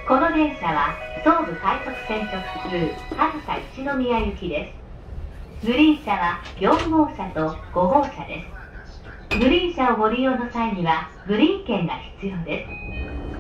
この電車は総武快速線直通上総一宮行きです。グリーン車は4号車と5号車です。グリーン車をご利用の際にはグリーン券が必要です。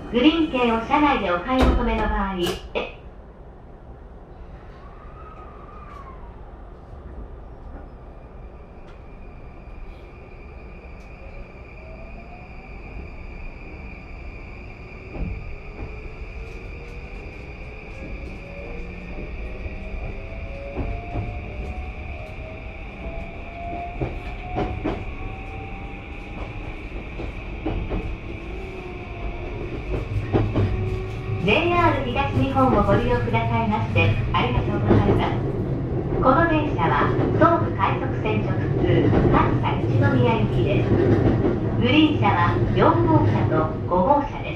グリーン券を車内でお買い求めの場合、JR 東日本をご利用くださいましてありがとうございます。この電車は総武快速線直通上総一宮行きです。グリーン車は4号車と5号車です。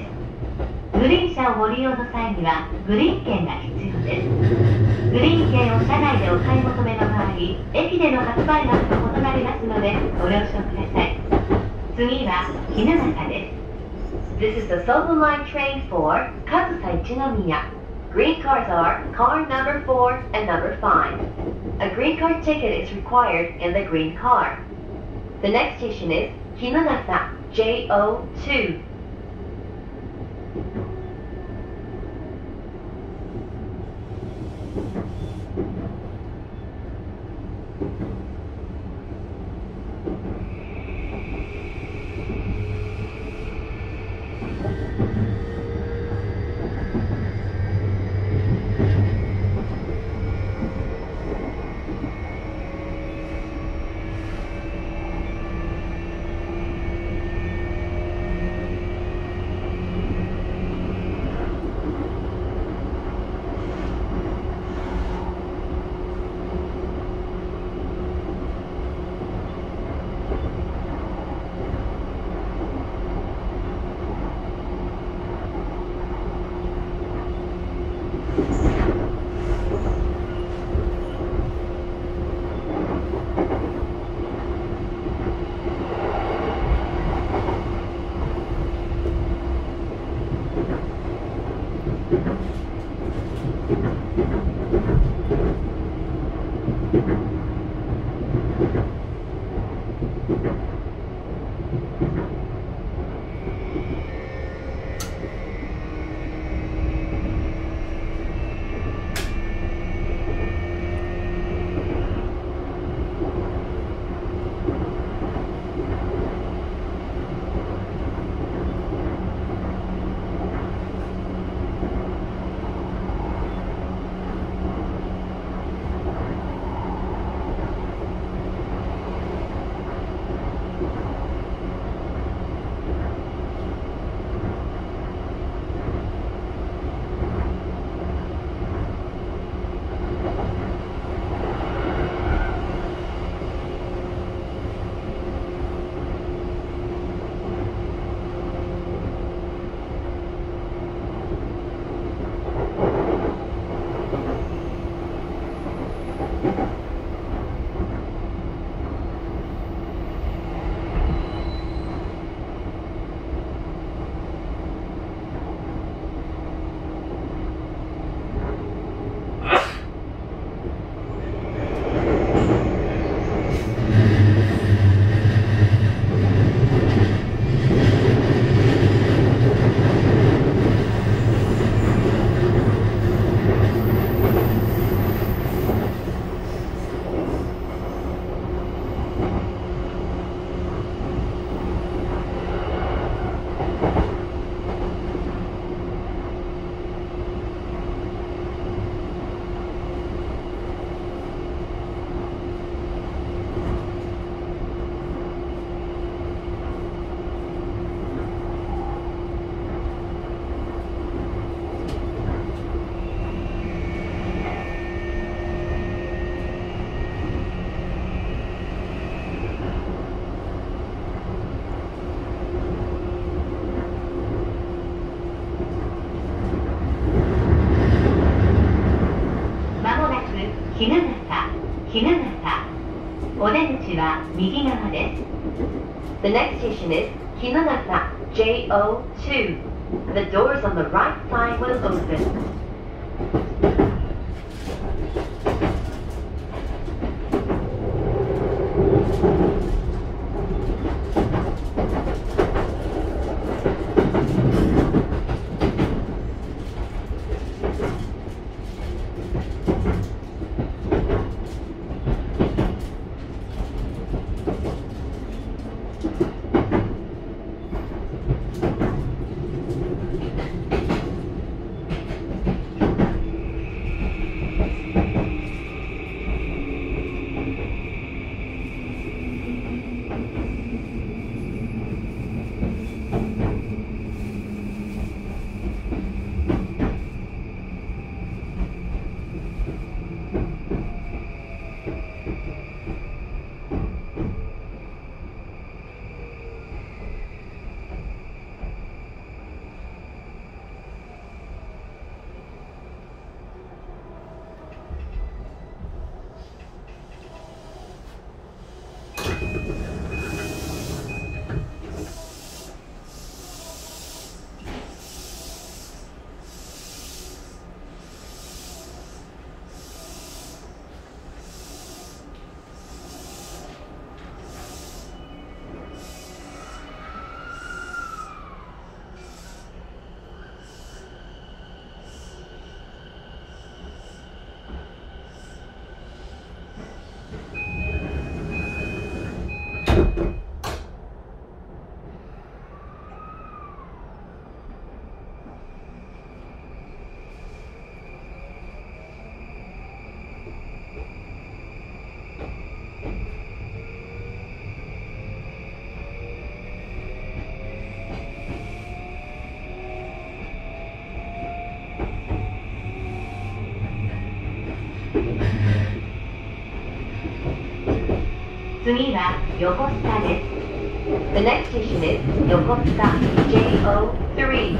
グリーン車をご利用の際にはグリーン券が必要です。グリーン券を車内でお買い求めの場合、駅での発売額と異なりますのでご了承ください。次は衣笠です。This is the Sobu Line train for Kazusa Ichinomiya. Green cars are car number 4 and number 5. A green card ticket is required in the green car. The next station is Hinonasa JO2.お出口は右側です。The next station is Hinonasa JO2. The doors on the right side will open.次は横須賀です。The next station is 横須賀 JO3.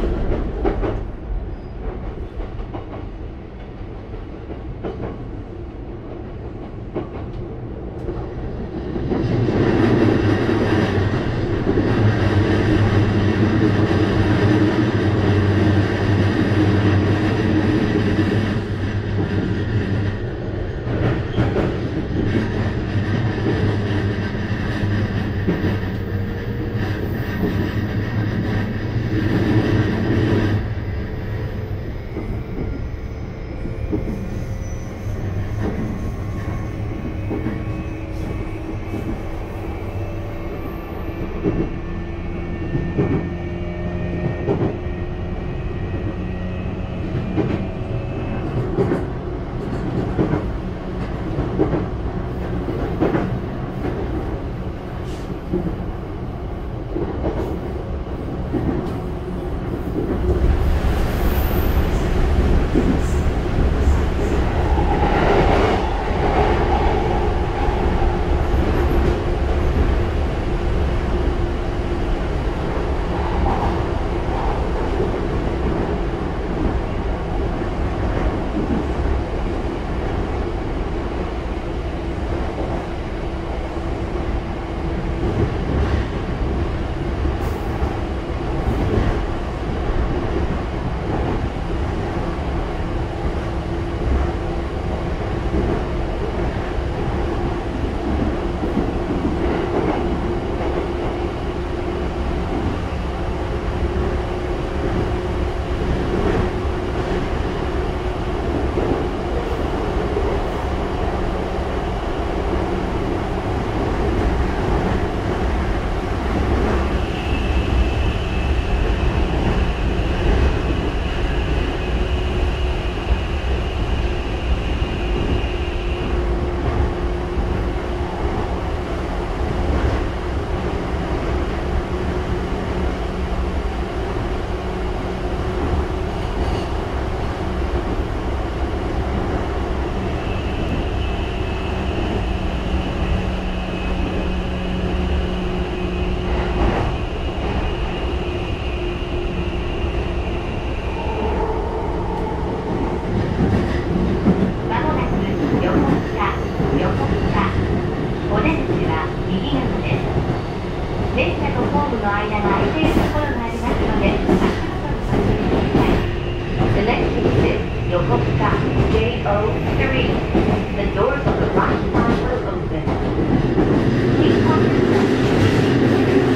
JO3. The doors on the right side will open. Please watch your step.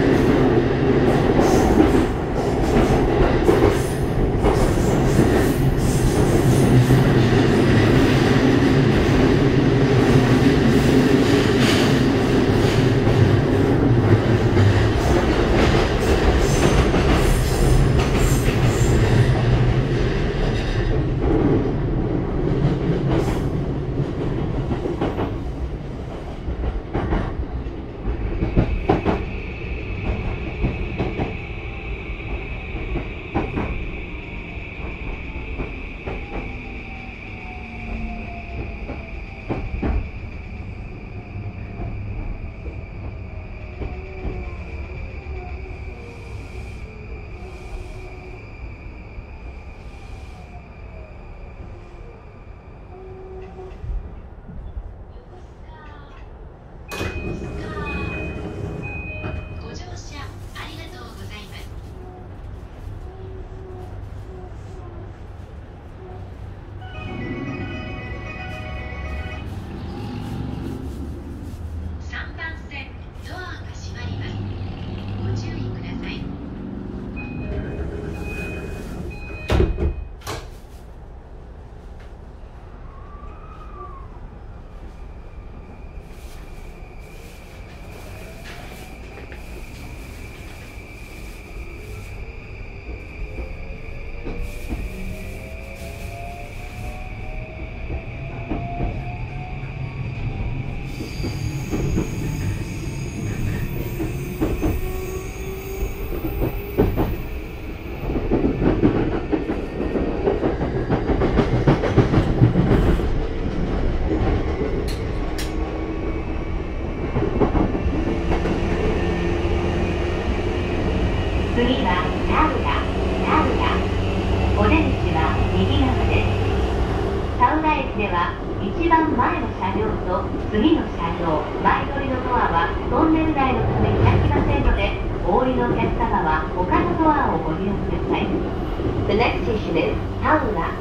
次はタウラ。お出口は右側です。タウラ駅では一番前の車両と次の車両、前乗りのドアはトンネル内のため開きませんので、お降りのお客様は他のドアをご利用ください。The next station is Taura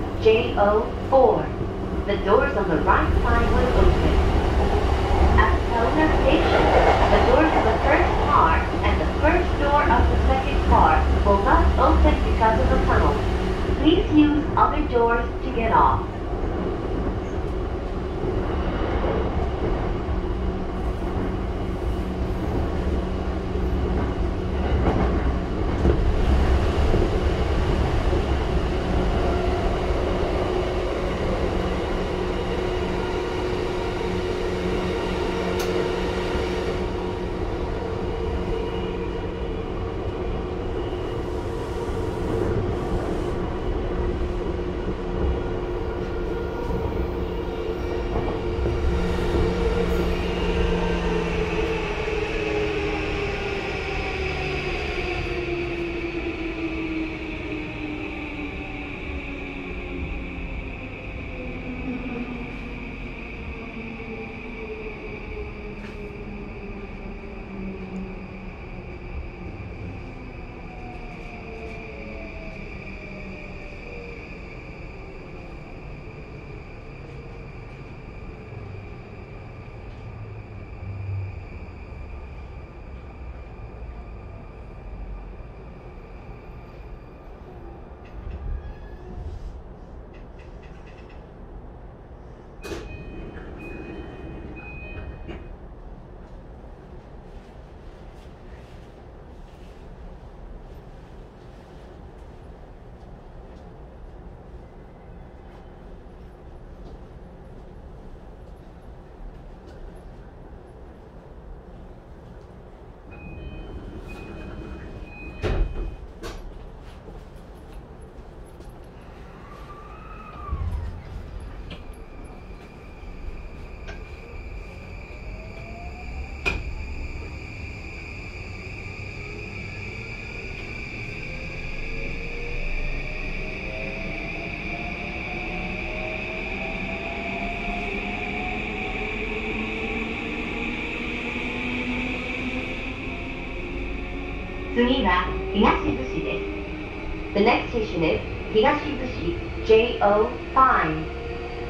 JO4. The doors on the right side will open. At Taura Station, the doors of the first car and the first door of the second car will not open because of the tunnel. Please use other doors to get off. 次は東逗子です。The next station is 東逗子 JO5.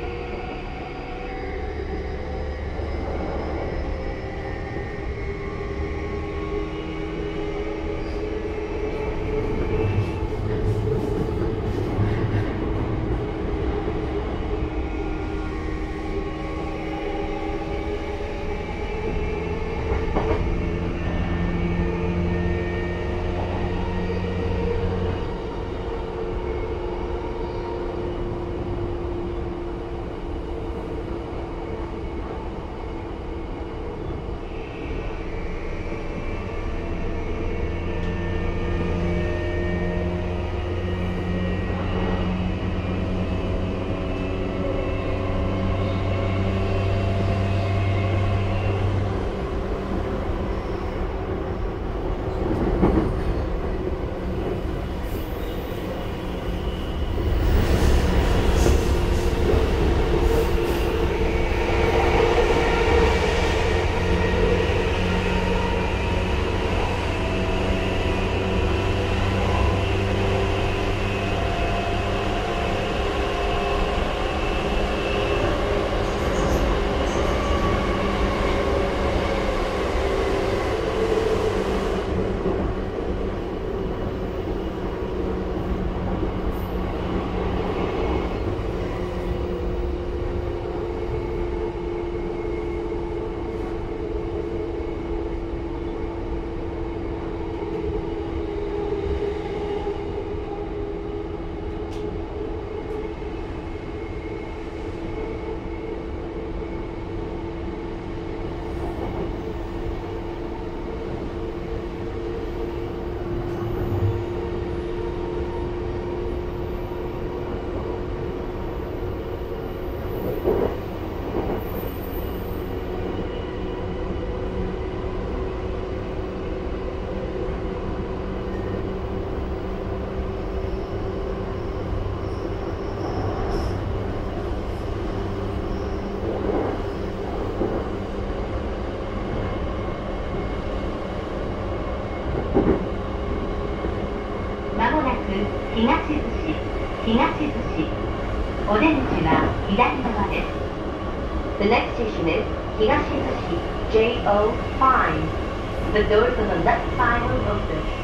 お出口は左側です。The next station is 東逗子 JO5. The doors on the left side will open.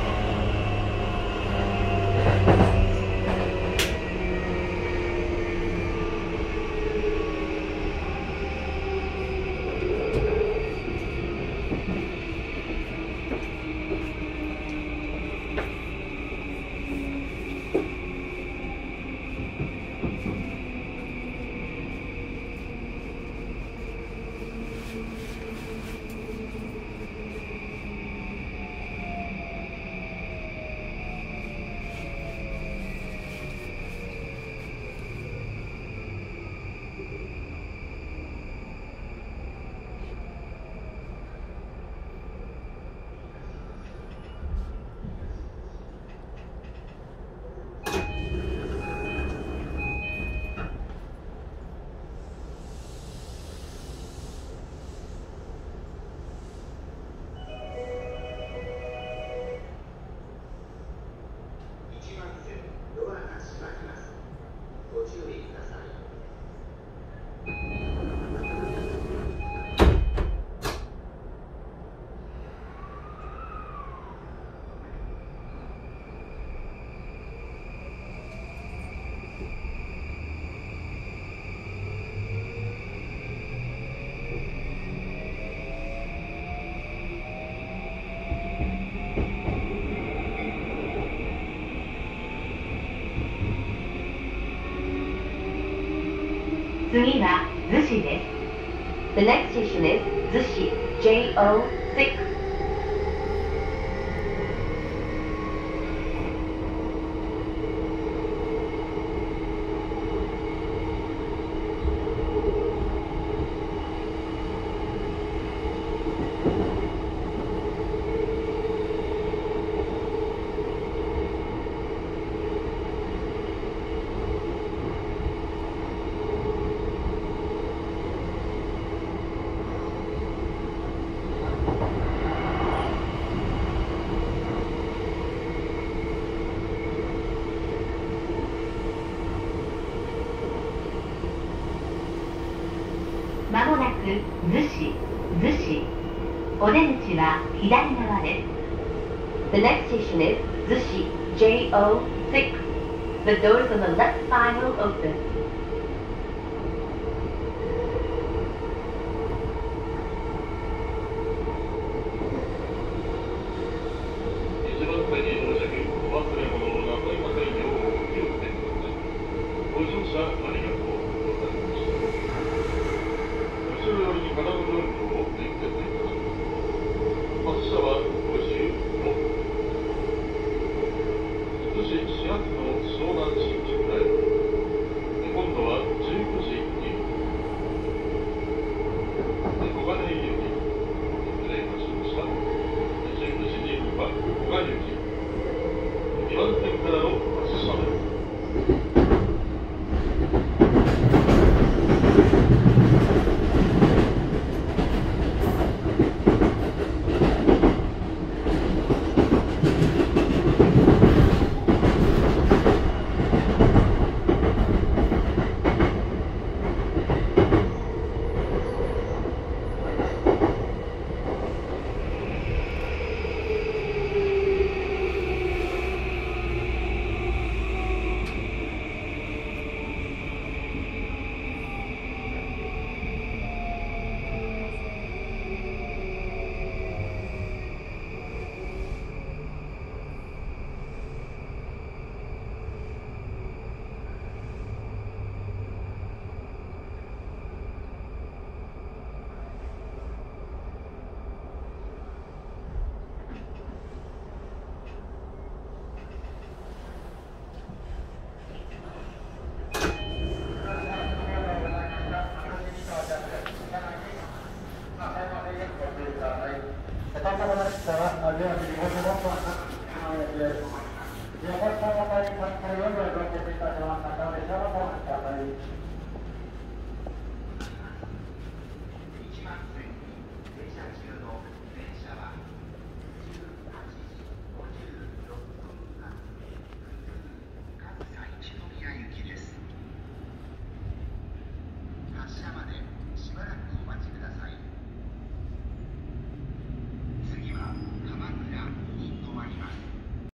次は逗子です。The next station is 逗子 JO6. まもなく逗子お出口は左側です。The next station is 逗子 JO6. The doors on the left side will open. 2番線からの発車です。